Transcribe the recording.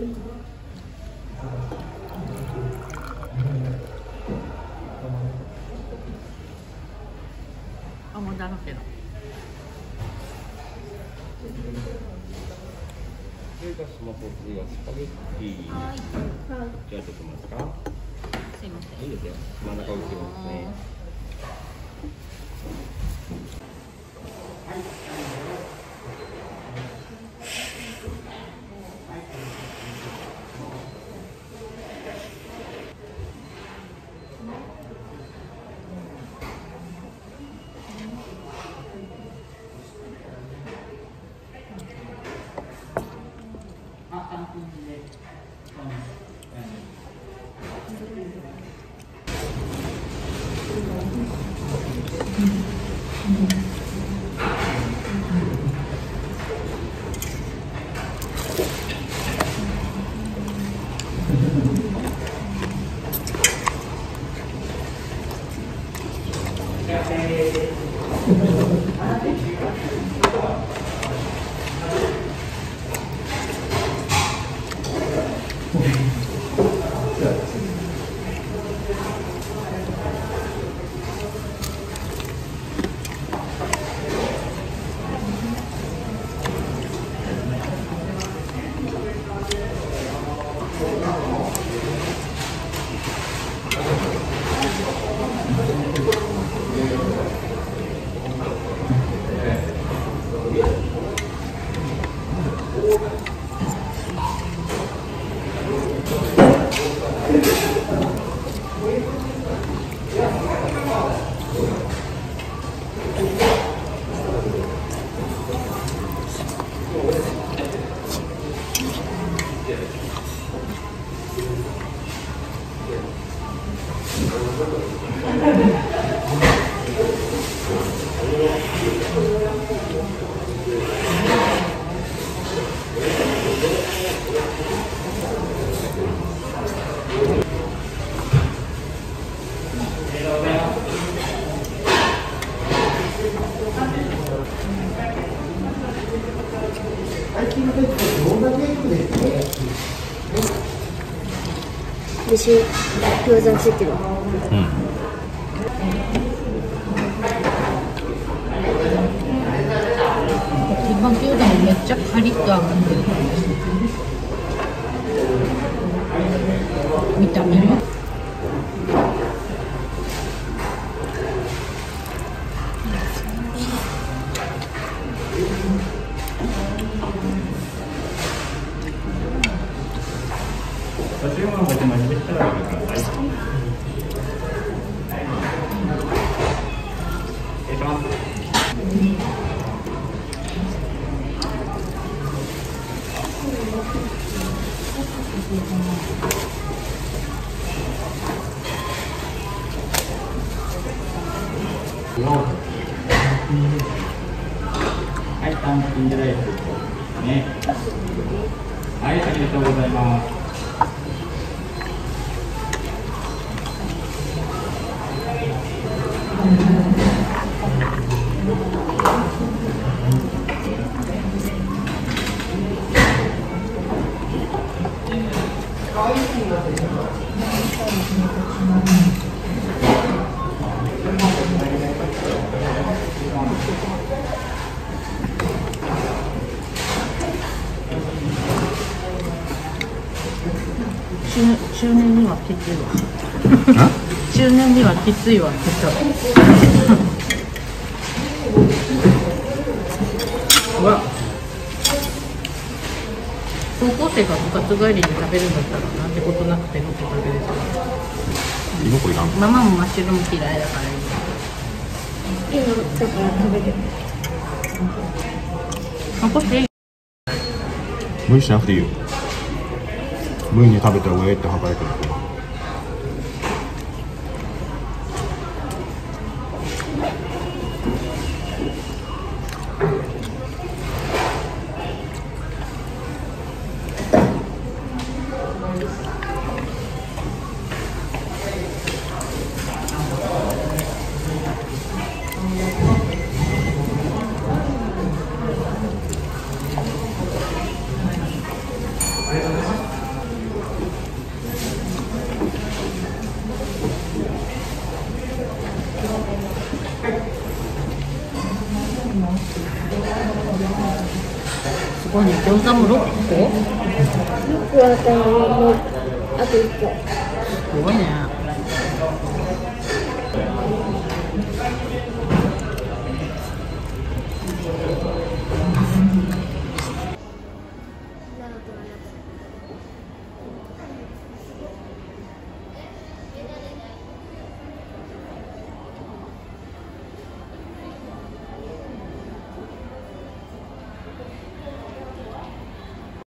あ、もうだらけだ。 それがスマホ、次はスパゲッティ。はい。じゃあ、出てますか。 すいません。 いいですよ。真ん中置いてますね。 私、餃子ついてる。 一般餃子もめっちゃカリッと揚がってる。見た目ね。 私はお手前でしたらお待ちください。失礼します。はい、単品でですね。はい、ありがとうございます。 中年にはきついわ。中年にはきついわ。うわ。高校生が部活帰りに食べるんだったらなんてことなくてのって食べるから。 芋これなんママもマッシュルーム嫌いだからいいのだから食べる。 残していい？ 無理しなくていいよ。無理に食べたら上ってはばれてる。ありがとうございます。 そこに餃子も6個。 6個あったのにもうあと1個。 すごいね。